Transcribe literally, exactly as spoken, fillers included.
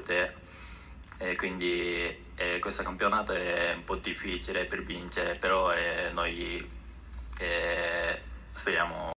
volte, e quindi eh, questo campionato è un po' difficile per vincere, però eh, noi eh, speriamo